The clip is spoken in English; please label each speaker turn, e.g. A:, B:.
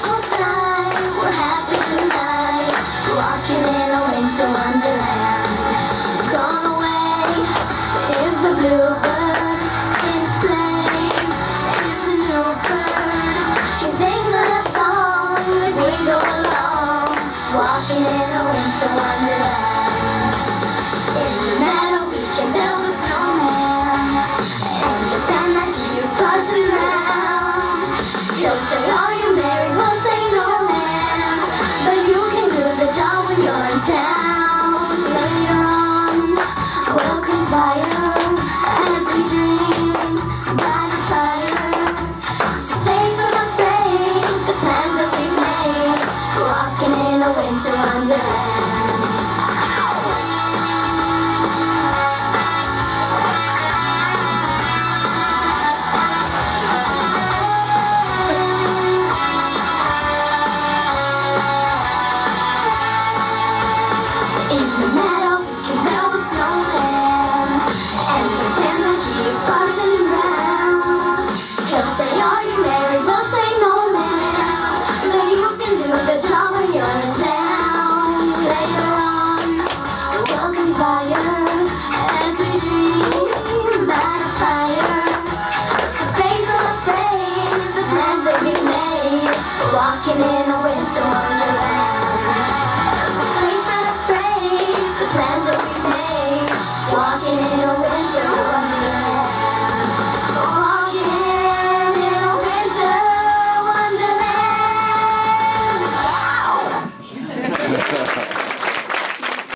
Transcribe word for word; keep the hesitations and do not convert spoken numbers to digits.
A: poolside, we're happy tonight, walking in a winter wonderland. Gone away is the bluebird, his place is a new bird. He sings us a song as we go along, walking in a winter wonderland. In the meadow we can build a snowman and pretend that he is passing around. He'll say, are you married? We'll say no, man, but you can do the job when you're in town. Later on we'll conspire as we dream by the fire to face unafraid the plans that we've made, walking in a winter wonderland. In the meadow we can build a snowman and pretend that he is passing around. He'll say, are you married? We'll say no, man, but you can do the job when you're in town. Later on we'll conspire as we dream by the fire to face unafraid the plans that we made, walking in a winter wonderland.